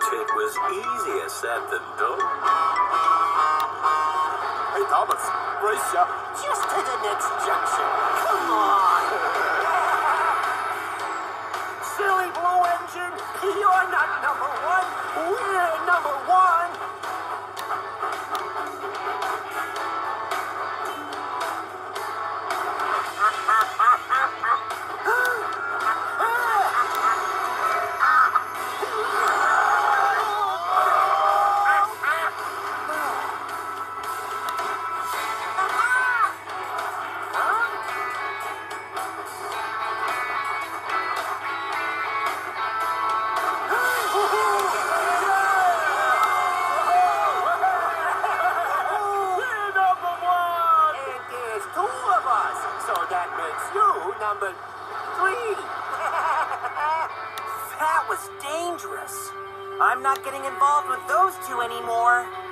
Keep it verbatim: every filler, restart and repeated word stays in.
It was easier said than done. Hey, Thomas, brace ya. Just to the next junction. Come on. Silly blue engine, you're not number one. We're number one. Number three. That was dangerous. I'm not getting involved with those two anymore.